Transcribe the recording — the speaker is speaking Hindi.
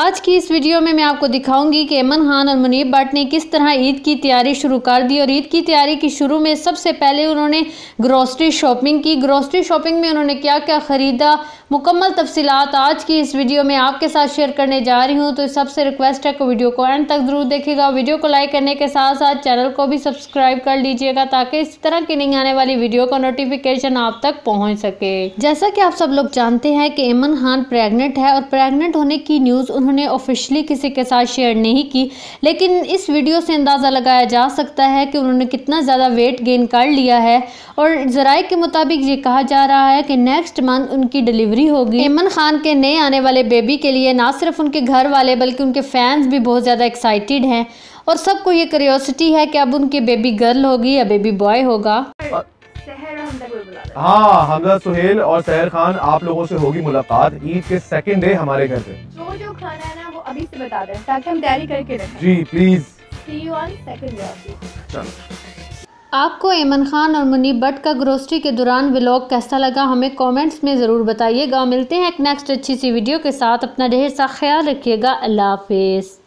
आज की इस वीडियो में मैं आपको दिखाऊंगी कि ऐमन खान और मुनीब भट्ट ने किस तरह ईद की तैयारी शुरू कर दी। और ईद की तैयारी की शुरू में सबसे पहले उन्होंने ग्रोसरी शॉपिंग की। ग्रोसरी शॉपिंग में उन्होंने क्या क्या ख़रीदा, मुकम्मल तफसीलात आज की इस वीडियो में आपके साथ शेयर करने जा रही हूँ। तो सबसे रिक्वेस्ट है कि वीडियो को एंड तक ज़रूर देखिएगा। वीडियो को लाइक करने के साथ साथ चैनल को भी सब्सक्राइब कर लीजिएगा ताकि इस तरह की नहीं आने वाली वीडियो का नोटिफिकेशन आप तक पहुँच सके। जैसा कि आप सब लोग जानते हैं कि ऐमन खान प्रेग्नेंट है और प्रेग्नेंट होने की न्यूज़ उन्होंने ऑफिशियली किसी के साथ शेयर नहीं की, लेकिन इस वीडियो से अंदाज़ा लगाया जा सकता है कि उन्होंने कितना ज़्यादा वेट गेन कर लिया है। और ज़राए के मुताबिक ये कहा जा रहा है कि नेक्स्ट मंथ उनकी डिलीवरी होगी। ऐमन खान के नए आने वाले बेबी के लिए ना सिर्फ उनके घर वाले बल्कि उनके फैंस भी बहुत ज़्यादा एक्साइटेड हैं और सबको ये क्यूरियोसिटी है कि अब उनकी बेबी गर्ल होगी या बेबी बॉय होगा। हाँ, हमजा, सुहेल और सहर खान, आप लोगों से होगी मुलाकात ईद के सेकंड डे हमारे घर पे। जो खाना है ना वो अभी से बता दें ताकि हम तैयारी करके रखें। जी please. See you on second day। चलो। आपको ऐमन खान और मुनीब भट्ट का ग्रोसरी के दौरान व्लॉग कैसा लगा हमें कमेंट्स में ज़रूर बताइएगा। मिलते हैं एक नेक्स्ट अच्छी सी वीडियो के साथ। अपना ढेर सा ख्याल रखिएगा। अल्लाह हाफिज़।